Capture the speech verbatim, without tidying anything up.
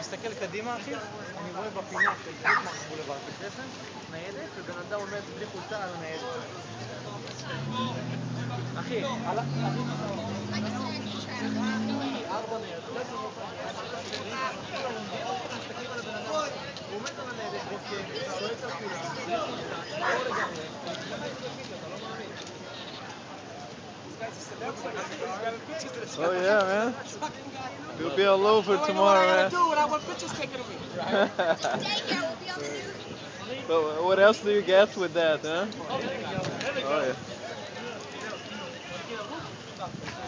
מסתכל קדימה, אחי, אני רואה בפינה של פריטמן בולווארד בקסם, ניידת, ובן אדם עומד בלי חולצה על הניידת. אחי, על ה... ארבע ניידות, מסתכלים על הבן אדם, הוא עומד על הניידת, בוקר, צועק על כולם, בלי חולצה, לא לגמרי, אתה לא מאמין. Oh yeah, man. You'll be all over tomorrow, man. I want pictures taken of me. But what else do you get with that, huh? Oh yeah.